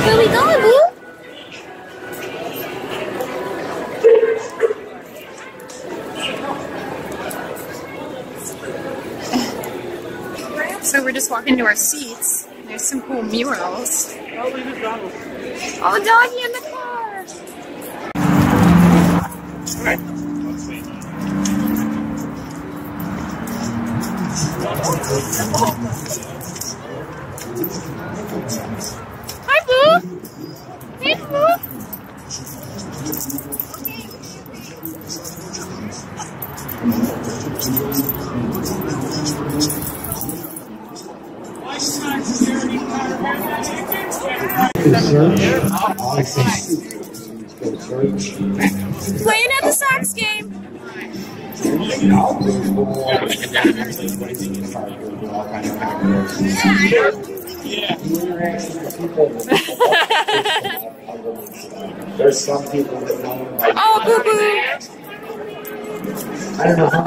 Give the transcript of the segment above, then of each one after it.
Where we going, boo? So we're just walking to our seats. There's some cool murals. Oh, doggy in the car! Hi, Boo! Hey, Boo! Playing at the Sox game. There's some people that know. Oh, boo boo! I don't know how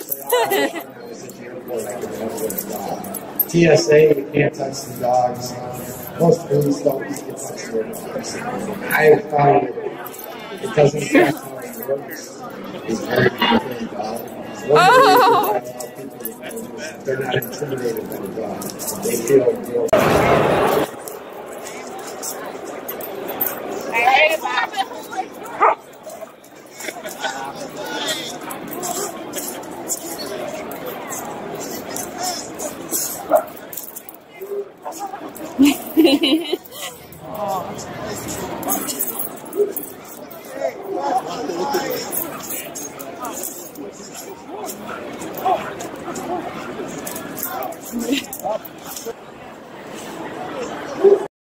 TSA, you can't touch the dogs. Most police don't touch their dogs. I found it doesn't affect how it works. It's very different dog. They're not intimidated by the dog. They feel